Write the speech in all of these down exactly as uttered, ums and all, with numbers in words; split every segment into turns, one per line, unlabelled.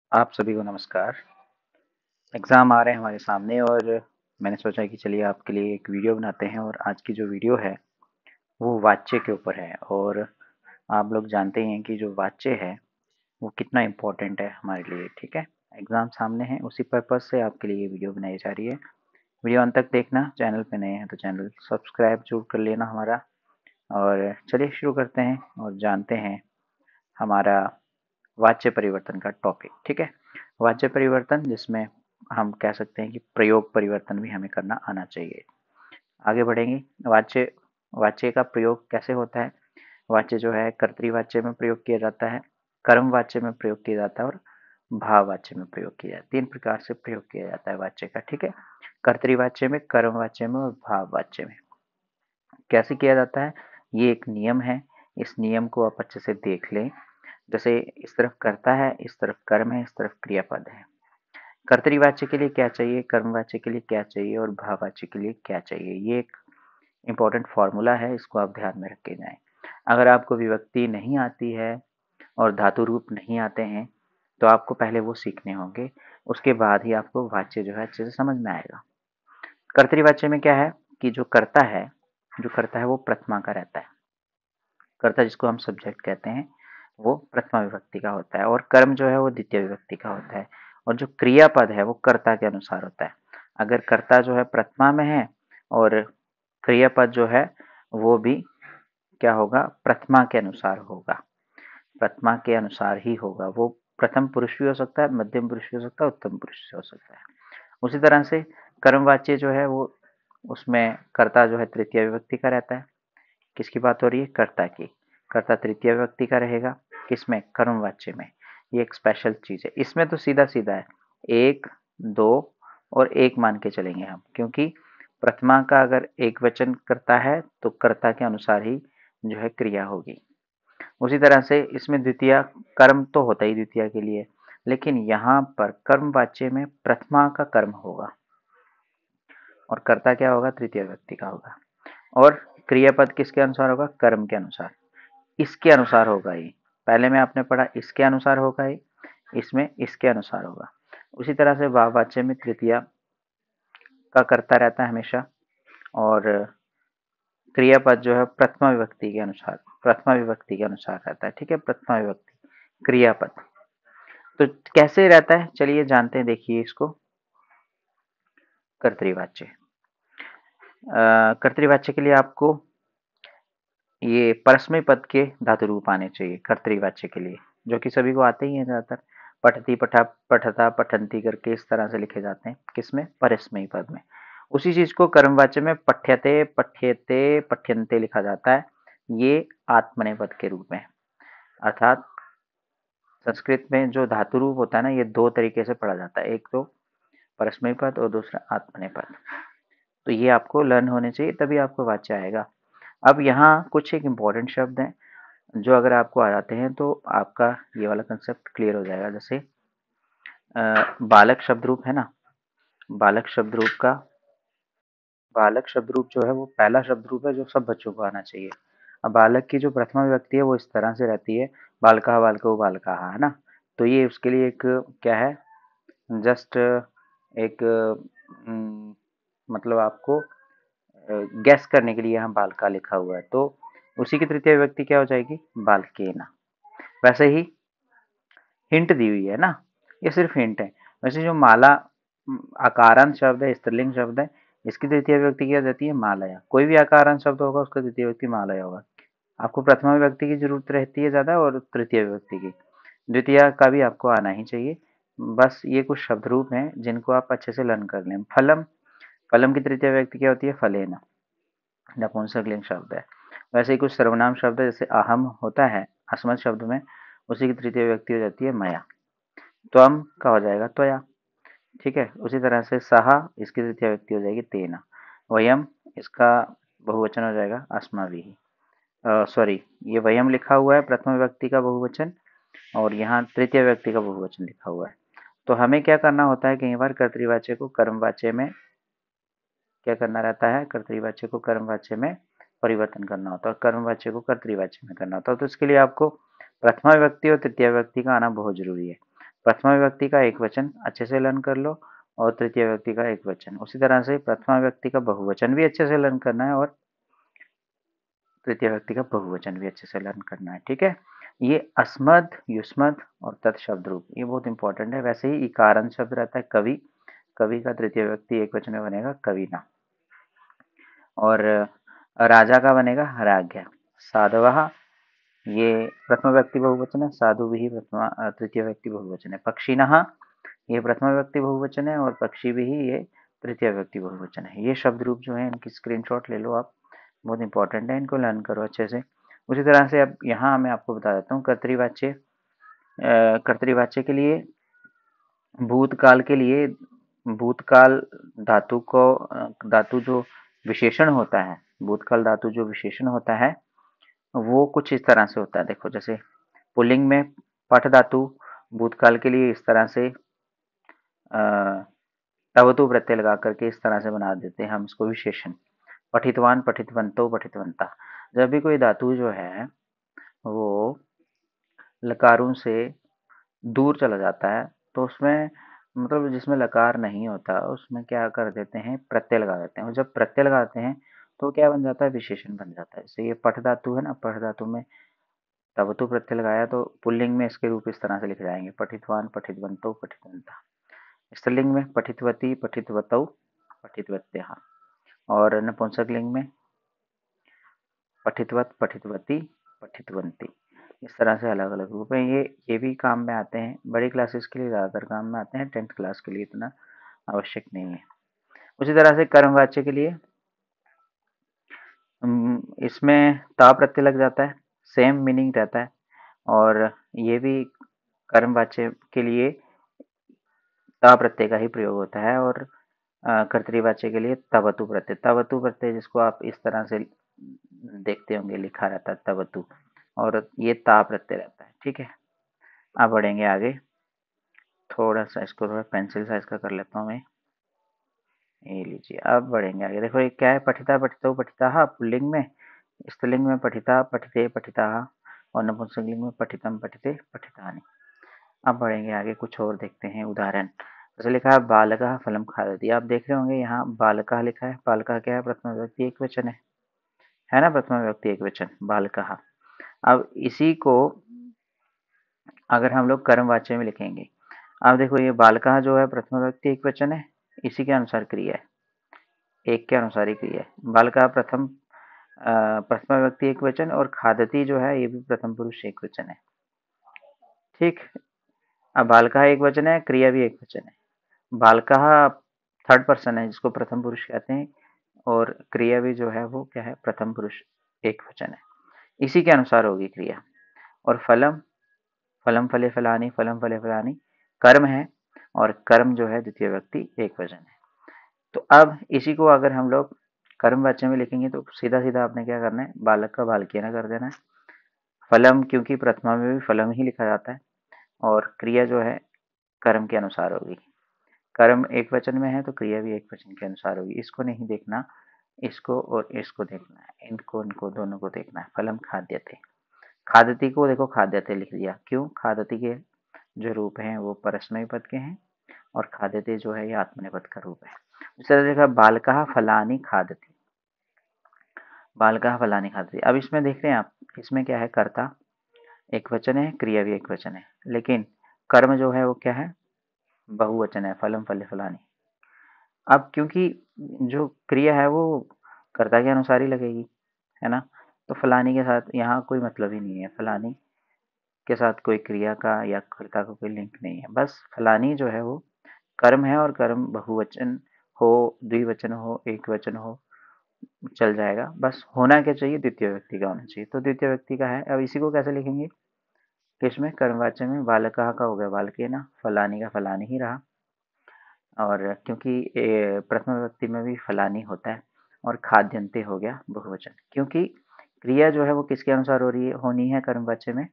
आप सभी को नमस्कार। एग्ज़ाम आ रहे हैं हमारे सामने और मैंने सोचा कि चलिए आपके लिए एक वीडियो बनाते हैं और आज की जो वीडियो है वो वाच्य के ऊपर है। और आप लोग जानते ही हैं कि जो वाच्य है वो कितना इम्पोर्टेंट है हमारे लिए। ठीक है, एग्ज़ाम सामने है, उसी पर्पज़ से आपके लिए ये वीडियो बनाई जा रही है। वीडियो अंत तक देखना। चैनल पे नए हैं तो चैनल सब्सक्राइब जरूर कर लेना हमारा। और चलिए शुरू करते हैं और जानते हैं हमारा वाच्य परिवर्तन का टॉपिक। ठीक है, वाच्य परिवर्तन जिसमें हम कह सकते हैं कि प्रयोग परिवर्तन भी हमें करना आना चाहिए। आगे बढ़ेंगे। वाच्य वाच्य का प्रयोग कैसे होता है। वाच्य जो है कर्तृवाच्य में प्रयोग किया जाता है, कर्म वाच्य में प्रयोग किया जाता है और भाववाच्य में प्रयोग किया जाता है। तीन प्रकार से प्रयोग किया जाता है वाच्य का। ठीक है, कर्तृवाच्य में, कर्म वाच्य में और भाववाच्य में। कैसे किया जाता है, ये एक नियम है। इस नियम को आप अच्छे से देख लें। जैसे इस तरफ कर्ता है, इस तरफ कर्म है, इस तरफ क्रियापद है। कर्तृवाच्य के लिए क्या चाहिए, कर्मवाच्य के लिए क्या चाहिए और भाववाच्य के लिए क्या चाहिए, ये एक इम्पोर्टेंट फॉर्मूला है, इसको आप ध्यान में रख के जाएं। अगर आपको विभक्ति नहीं आती है और धातु रूप नहीं आते हैं तो आपको पहले वो सीखने होंगे, उसके बाद ही आपको वाच्य जो है अच्छे से समझ में आएगा। कर्तृवाच्य में क्या है कि जो कर्ता है जो कर्ता है वो प्रथमा का रहता है। कर्ता जिसको हम सब्जेक्ट कहते हैं वो प्रथमा विभक्ति का होता है और कर्म जो है वो द्वितीय विभक्ति का होता है। और जो क्रियापद है वो कर्ता के अनुसार होता है। अगर कर्ता जो है प्रथमा में है और क्रियापद जो है वो भी क्या होगा, प्रथमा के अनुसार होगा। प्रथमा के अनुसार ही होगा। वो प्रथम पुरुष भी हो सकता है, मध्यम पुरुष भी हो सकता है, उत्तम पुरुष भी हो सकता है। उसी तरह से कर्मवाच्य जो है वो उसमें कर्ता जो है तृतीय विभक्ति का रहता है। किसकी बात हो रही है, कर्ता की। कर्ता तृतीय व्यक्ति का रहेगा, किसमें, कर्मवाच्य में। ये एक स्पेशल चीज है। इसमें तो सीधा सीधा है, एक, दो और एक मान के चलेंगे हम, क्योंकि प्रथमा का अगर एक वचन करता है तो कर्ता के अनुसार ही जो है क्रिया होगी। उसी तरह से इसमें द्वितीय कर्म तो होता ही द्वितीय के लिए, लेकिन यहाँ पर कर्मवाच्य में प्रथमा का कर्म होगा और कर्ता क्या होगा, तृतीय व्यक्ति का होगा। और क्रियापद किसके अनुसार होगा, कर्म के अनुसार। इसके अनुसार होगा ये, पहले में आपने पढ़ा इसके अनुसार होगा ये, इसमें इसके अनुसार होगा। उसी तरह से भाववाच्य में तृतीया का कर्ता रहता है हमेशा और क्रियापद जो है प्रथमा विभक्ति के अनुसार प्रथमा विभक्ति के अनुसार रहता है। ठीक है, प्रथमा विभक्ति क्रियापद। तो कैसे रहता है चलिए जानते हैं, देखिए इसको। कर्तृवाच्य, कर्तृवाच्य के लिए आपको ये परस्मय पद के धातु रूप आने चाहिए कर्तृवाच्य के लिए, जो कि सभी को आते ही हैं ज्यादातर। पठती, पठा, पठता, पठंती करके इस तरह से लिखे जाते हैं, किसमें, परस्मय पद में। उसी चीज को कर्मवाच्य में पठ्यते, पठ्यते, पठ्यन्ते लिखा जाता है। ये आत्मनेय पद के रूप में, अर्थात संस्कृत में जो धातु रूप होता है ना, ये दो तरीके से पढ़ा जाता है, एक तो परस्मय पद और दूसरा आत्मनेय पद। तो ये आपको लर्न होने चाहिए, तभी आपको वाच्य आएगा। अब यहाँ कुछ एक इम्पोर्टेंट शब्द हैं जो अगर आपको आ जाते हैं तो आपका ये वाला कंसेप्ट क्लियर हो जाएगा। जैसे अ, बालक शब्द रूप है ना, बालक शब्द रूप का बालक शब्द रूप जो है वो पहला शब्द रूप है जो सब बच्चों को आना चाहिए। अब बालक की जो प्रथमा विभक्ति है वो इस तरह से रहती है, बालका, बालको, बालकाः, है ना। तो ये उसके लिए एक क्या है, जस्ट एक अम, मतलब आपको गैस करने के लिए यहाँ बालका लिखा हुआ है, तो उसी की तृतीय विभक्ति क्या हो जाएगी, बालकेन। वैसे ही हिंट दी हुई है ना, ये सिर्फ हिंट है। वैसे जो माला आकारांत शब्द है, स्त्रीलिंग शब्द है, इसकी तृतीय विभक्ति क्या जाती है, मालया। कोई भी आकारांत शब्द होगा उसका तृतीय विभक्ति मालया होगा। आपको प्रथमा विभक्ति की जरूरत रहती है ज्यादा और तृतीय विभक्ति की, द्वितीय का भी आपको आना ही चाहिए। बस ये कुछ शब्द रूप हैं जिनको आप अच्छे से लर्न कर लें। फलम, फलम की तृतीय विभक्ति क्या होती है, फलेन, नपुंसकलिंग शब्द है। वैसे ही कुछ सर्वनाम शब्द है, जैसे अहम होता है अस्मत् शब्द में, उसी की तृतीय विभक्ति हो जाती है मया। त्वम का हो जाएगा त्वया। ठीक है, उसी तरह से सहा, इसकी तृतीय व्यक्ति हो जाएगी तेना। वयम, इसका बहुवचन हो जाएगा अस्माभिः। सॉरी, ये वयम लिखा हुआ है प्रथम व्यक्ति का बहुवचन और यहाँ तृतीय व्यक्ति का बहुवचन लिखा हुआ है। तो हमें क्या करना होता है, कई बार कर्तृवाच्य को कर्मवाच्य में क्या करना रहता है, कर्तृवाच्य को कर्मवाच्य में परिवर्तन करना होता है और कर्मवाच्य को कर्तृवाच्य में करना होता है। तो इसके लिए आपको प्रथमा व्यक्ति और तृतीय व्यक्ति का आना बहुत जरूरी है। प्रथमा विभक्ति का एक वचन अच्छे से लर्न कर लो और तृतीय व्यक्ति का एक वचन। उसी तरह से प्रथमा व्यक्ति का बहुवचन भी अच्छे से लर्न करना है और तृतीय व्यक्ति का बहुवचन भी अच्छे से लर्न करना है। ठीक है, ये अस्मद, युष्मद और तत्शब्द रूप ये बहुत इंपॉर्टेंट है। वैसे ही इकारांत शब्द रहता है कवि, कवि का तृतीय व्यक्ति एक वचन में बनेगा कविना, और राजा का बनेगा राज्ञ। साधवः ये प्रथमा व्यक्ति बहुवचन है, साधु भी प्रथमा तृतीय व्यक्ति बहुवचन है। पक्षिणः ये प्रथमा व्यक्ति बहुवचन है और पक्षी भी ये तृतीय व्यक्ति बहुवचन है। ये शब्द रूप जो है इनकी स्क्रीनशॉट ले लो आप, बहुत इंपॉर्टेंट है, इनको लर्न करो अच्छे से। उसी तरह से अब यहाँ मैं आपको बता देता हूँ कर्तृवाच्य। कर्तृवाच्य के लिए भूतकाल के लिए भूतकाल धातु को धातु जो विशेषण होता है, भूतकाल धातु जो विशेषण होता है वो कुछ इस तरह से होता है। देखो जैसे पुल्लिंग में पठ धातु भूतकाल के लिए इस तरह से तवतु प्रत्यय लगा करके इस तरह से बना देते हैं हम इसको विशेषण। पठितवान, पठितवंतो, पठितवंता। जब भी कोई धातु जो है वो लकारों से दूर चला जाता है तो उसमें मतलब जिसमें लकार नहीं होता उसमें क्या कर देते हैं, प्रत्यय लगा देते हैं। और जब प्रत्यय लगाते हैं तो क्या बन जाता है, विशेषण बन जाता है। जैसे ये पठ धातु है ना, पठ धातु में तवतु प्रत्यय लगाया तो पुल्लिंग में इसके रूप इस तरह से लिखे जाएंगे, पठितवान, पठितवंतो, पठितवंता। स्त्रीलिंग में पठितवती, पठितवतौ, पठितवत्यः। और नपुंसक लिंग में पठितवत, पठितवती, पठितवंती। इस तरह से अलग अलग रूप हैं। ये ये भी काम में आते हैं, बड़ी क्लासेस के लिए ज़्यादातर काम में आते हैं, टेंथ क्लास के लिए इतना आवश्यक नहीं है। उसी तरह से कर्मवाच्य के लिए इसमें ता प्रत्यय लग जाता है, सेम मीनिंग रहता है। और ये भी कर्मवाच्य के लिए ता प्रत्यय का ही प्रयोग होता है। और कर्तृवाच्य के लिए तवतु प्रत्यय, तवतु प्रत्यय जिसको आप इस तरह से देखते होंगे लिखा रहता है तवतु, और ये ता प्रत्यय रहता है। ठीक है, अब बढ़ेंगे आगे। थोड़ा सा इसको थोड़ा पेंसिल साइज का कर लेता हूँ मैं, ये लीजिए। अब बढ़ेंगे आगे। देखो ये क्या है, पठिता, पठितौ, पठिताः पुल्लिंग में, स्त्रीलिंग में पठिता, पठिते, पठिताः, और नपुंसकलिंग में पठितम, पठिते, पठितानि। अब बढ़ेंगे आगे, कुछ और देखते हैं उदाहरण। जैसे लिखा है बालकः फलम खादति। आप देख रहे होंगे यहाँ बालकः लिखा है, बालकः क्या है, प्रथमा विभक्ति एक वचन है, है ना, प्रथमा विभक्ति एक वचन बालकः। अब इसी को अगर हम लोग कर्मवाच्य में लिखेंगे, अब देखो ये बालकः जो है प्रथमा विभक्ति एक वचन है, इसी के अनुसार क्रिया है, एक के अनुसार ही क्रिया है। बालकः प्रथम प्रथमा विभक्ति एक वचन, और खादति जो है ये भी प्रथम पुरुष एक वचन है। ठीक, अब बालकः एक वचन है, क्रिया भी एक वचन है। बालकः थर्ड पर्सन है जिसको प्रथम पुरुष कहते हैं, और क्रिया भी जो है वो क्या है, प्रथम पुरुष एक वचन है, इसी के अनुसार होगी क्रिया। और फलम, फलम फले फलानी, फलम फले फलानी कर्म है, और कर्म जो है द्वितीय व्यक्ति एक वचन है। तो अब इसी को अगर हम लोग कर्मवाच्य में लिखेंगे तो सीधा सीधा आपने क्या करना है, बालक का बालकीय ना कर देना है। फलम क्योंकि प्रथमा में भी फलम ही लिखा जाता है, और क्रिया जो है कर्म के अनुसार होगी। कर्म एक वचन में है तो क्रिया भी एक वचन के अनुसार होगी। इसको नहीं देखना, इसको और इसको देखना है, इनको इनको दोनों को देखना है। फलम खाद्यते, खादति को देखो खाद्यते लिख दिया, क्यों, खादति के जो रूप हैं वो परस्मय पद के हैं, और खाद्यते जो है ये आत्मनेपद का रूप है। इस तरह देखा बालकः फलानि खादति, बालकः फलानि खादति। अब इसमें देख रहे हैं आप, इसमें क्या है, कर्ता एक वचन है, क्रिया भी एक वचन है, लेकिन कर्म जो है वो क्या है, बहुवचन है, फलम फले फलानी। अब क्योंकि जो क्रिया है वो कर्ता के अनुसार ही लगेगी, है ना, तो फलानी के साथ यहाँ कोई मतलब ही नहीं है, फलानी के साथ कोई क्रिया का या कर्ता का कोई लिंक नहीं है। बस फलानी जो है वो कर्म है, और कर्म बहुवचन हो, द्विवचन हो, एक वचन हो, चल जाएगा। बस होना क्या चाहिए, द्वितीय व्यक्ति का होना चाहिए, तो द्वितीय व्यक्ति का है। अब इसी को कैसे लिखेंगे, किसमें, कर्मवाच्य में। बालकः का हो गया बालकेन, फलानी का फलानी ही रहा, और क्योंकि प्रथम विभक्ति में भी फलानी होता है, और खाद्यंते हो गया बहुवचन, क्योंकि क्रिया जो है वो किसके अनुसार हो रही है, होनी है कर्मवाच्य में,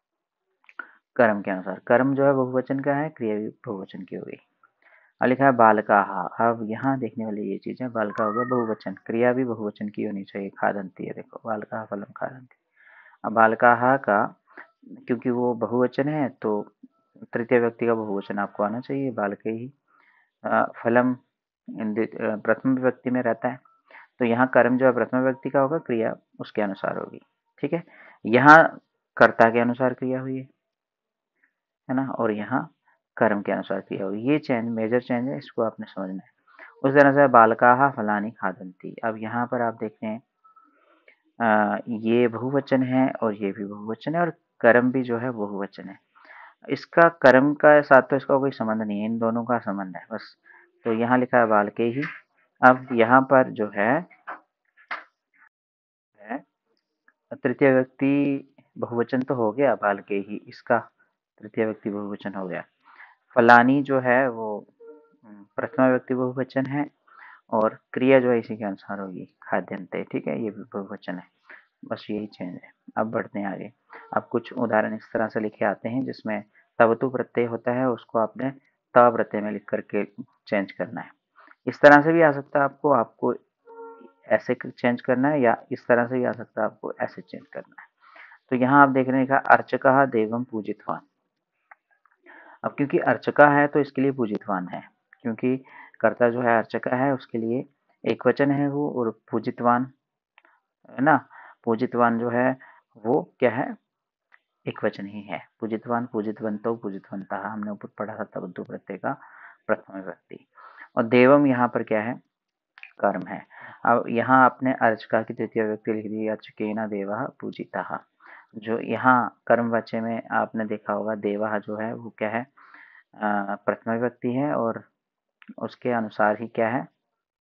कर्म के अनुसार। कर्म जो है बहुवचन का है, क्रिया भी बहुवचन की हो गई। अब लिखा है बालकाः। अब यहाँ देखने वाली ये चीज है, बालका हो गया बहुवचन, क्रिया भी बहुवचन की होनी चाहिए, खादंती है, देखो बालकाः फलम खादंती। अब बालकाः का क्योंकि वो बहुवचन है तो तृतीय व्यक्ति का बहुवचन आपको आना चाहिए, बालकैः। अ, फलम प्रथम विभक्ति में रहता है, तो यहाँ कर्म जो है प्रथम व्यक्ति का होगा, क्रिया उसके अनुसार होगी। ठीक है, यहाँ कर्ता के अनुसार क्रिया हुई है है ना, और यहाँ कर्म के अनुसार क्रिया हुई। ये चेंज मेजर चेंज है, इसको आपने समझना है। उस तरह से बालकाः फलानि खादन्ति। अब यहाँ पर आप देख रहे हैं आ, ये बहुवचन है और ये भी बहुवचन है, और कर्म भी जो है बहुवचन है। इसका कर्म का साथ तो इसका कोई संबंध नहीं है, इन दोनों का संबंध है बस। तो यहाँ लिखा है बालकैः। अब यहाँ पर जो है तृतीय व्यक्ति बहुवचन तो हो गया बालकैः, इसका तृतीय व्यक्ति बहुवचन हो गया। फलानी जो है वो प्रथमा व्यक्ति बहुवचन है, और क्रिया जो है इसी के अनुसार होगी, खाद्यन्ते। ठीक है, ये भी बहुवचन है, बस यही चेंज है। अब बढ़ते हैं आगे। अब कुछ उदाहरण इस तरह से लिखे आते हैं जिसमें तवतु प्रत्यय होता है, उसको आपने त प्रत्यय में लिख करके चेंज करना है। इस तरह से भी आ सकता है आपको आपको ऐसे चेंज करना है, या इस तरह से भी आ सकता है आपको ऐसे चेंज करना है। तो यहाँ आप देख रहे हैं, अर्चकः देवं पूजितवान। अब क्योंकि अर्चका है तो इसके लिए पूजितवान है, क्योंकि कर्ता जो है अर्चका है, उसके लिए एक वचन है वो, और पूजितवान है ना, पूजितवान जो है वो क्या है, एक वचन ही है। पूजितवान, पूजितवंतो, पूजितवंतः, हमने ऊपर पढ़ा था तवतु प्रत्यय का प्रथम व्यक्ति। और देवम यहाँ पर क्या है, कर्म है। अब यहाँ आपने अर्चका की तृतीय व्यक्ति लिख दी, अर्चकेन देवः पूजितः। जो यहाँ कर्मवाच्य में आपने देखा होगा, देवः जो है वो क्या है, प्रथम व्यक्ति है, और उसके अनुसार ही क्या है,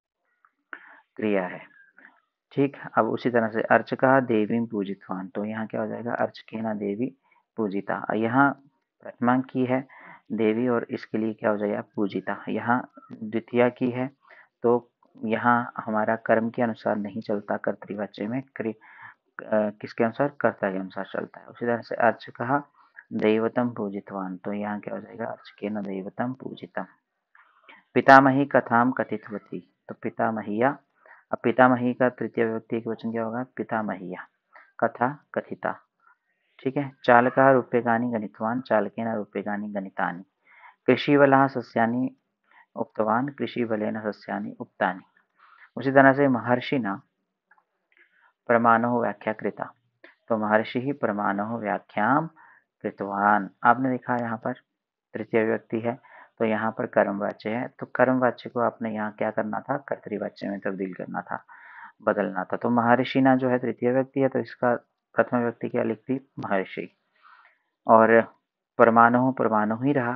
क्रिया है। ठीक, अब उसी तरह से अर्चका देवीं पूजितवान, तो यहाँ क्या हो जाएगा, अर्चकेन देवी पूजिता। यहाँ प्रथमा की है देवी, और इसके लिए क्या हो जाएगा, पूजिता। यहाँ द्वितीया की है, तो यहाँ हमारा कर्म के अनुसार नहीं चलता, कर्तृवाच्य में क्रि किसके अनुसार, कर्ता के अनुसार चलता है। उसी तरह से अर्चकः दैवतं पूजितवान, तो यहाँ क्या हो जाएगा, अर्चकेन दैवतं पूजितम्। पितामही कथाम कथितवती, तो पितामहिया। अब पितामही का तृतीय व्यक्ति एक वचन क्या होगा, पितामहिया। कथा कथिता। ठीक है, चालकः रूप्यकाणि गणितवान, चालकेन रूप्यकाणि गणितानि। कृषिवलः सस्यानि उक्तवान, कृषिवलेन सस्यानि उक्तानि। उसी तरह से महर्षिना प्रमाणो व्याख्या कृता, तो महर्षि ही प्रमाणो व्याख्याम कृतवान। आपने देखा यहाँ पर तृतीय व्यक्ति है, तो यहाँ पर कर्मवाच्य है, तो कर्मवाच्य को आपने यहाँ क्या करना था, कर्तृवाच्य में तब्दील करना था, बदलना था। तो महर्षि ना जो है तृतीय व्यक्ति है, तो इसका प्रथम व्यक्ति क्या लिख दी, महर्षि। और परमाणु परमाणु ही रहा,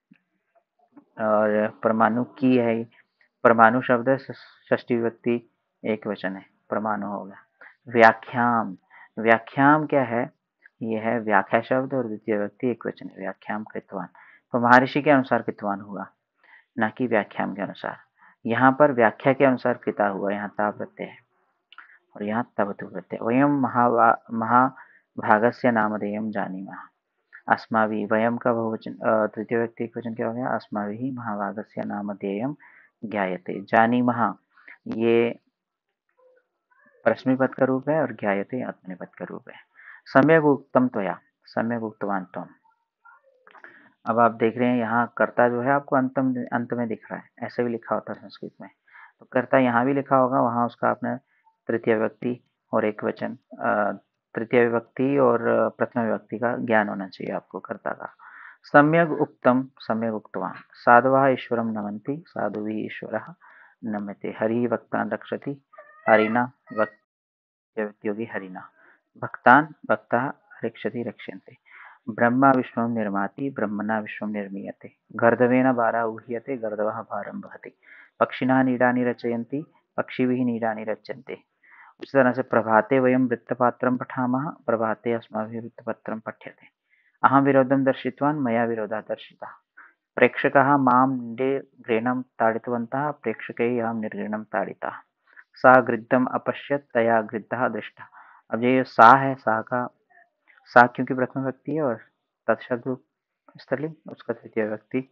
और परमाणु की है, परमाणु शब्द षष्ठी व्यक्ति एक वचन है, परमाणु होगा। व्याख्याम, व्याख्याम क्या है, ये है व्याख्या शब्द, और द्वितीय व्यक्ति एक वचन है, व्याख्याम कृतवान। तो महर्षि के अनुसार कृतवान हुआ, ना कि व्याख्याम के अनुसार। यहाँ पर व्याख्या के अनुसार कृता हुआ, यहाँ ता प्रत्यय है, और यहाँ तवतु प्रत्यय। वयम महावा महाभागस्य नामधेयम जानीमः। अस्माभिः, वयम का बहुवचन तृतीय व्यक्ति एक वचन क्या हो गया, अस्माभिः महाभागस्य नामधेयम ज्ञायते। जानीमः ये प्रश्नपद का रूप है, और ज्ञायते आत्मनेपद का रूप है। सम्यक उक्तम त्वया, सम्यक उक्तवान त्वम। अब आप देख रहे हैं यहाँ कर्ता जो है आपको अंतम अंत में दिख रहा है, ऐसे भी लिखा होता है संस्कृत में। तो कर्ता यहाँ भी लिखा होगा, वहाँ उसका आपने तृतीय व्यक्ति और एक वचन, तृतीय विभक्ति और प्रथम विभक्ति का ज्ञान होना चाहिए आपको कर्ता का। सम्यक उक्तम, सम्यक उक्तवान। साधवः ईश्वरं नमन्ति, साधुभिः ईश्वरः नम्यते। हरिः भक्तान् रक्षति, हरिणा व्यक्तियोगी हरिणा। भक्तान् भक्तः रक्षति रक्ष्यन्ते। ब्रह्मा विश्वं निर्माति, ब्रह्मणा विश्वं निर्मीयते। गर्दभेन भारः ऊह्यते, गर्दभः भारं वहति। पक्षिणः नीडानि रचयन्ति, पक्षिभिः नीडानि रच्यन्ते। उसी तरह से प्रभाते वयं वृत्तपात्रं पठामः, प्रभाते अस्माभिः वृत्तपत्रं पठ्यते। अहं विरोधं दर्शितवान्, मया विरोधः दर्शितः। प्रेक्षकाः मां निर्घृणं ताडितवन्तः, प्रेक्षकैः अहं निर्घृणं ताडितः। सा गृद्धम् अपश्यत्, तया गृद्धः दृष्टः। अब ये सा है, सा का सा क्योंकि प्रथम व्यक्ति है, और तत्शब्द स्त्रीलिंग, उसका तृतीय व्यक्ति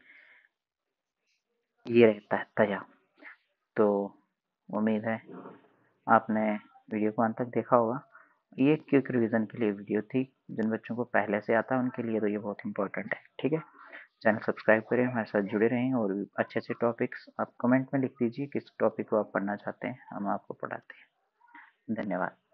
ये रहता है, तया। तो उम्मीद है आपने वीडियो को अंत तक देखा होगा। ये क्विक रिवीजन के लिए वीडियो थी, जिन बच्चों को पहले से आता है उनके लिए तो ये बहुत इंपॉर्टेंट है। ठीक है, चैनल सब्सक्राइब करें, हमारे साथ जुड़े रहें और अच्छे अच्छे टॉपिक्स आप कमेंट में लिख दीजिए किस टॉपिक को आप पढ़ना चाहते हैं, हम आपको पढ़ाते हैं। धन्यवाद।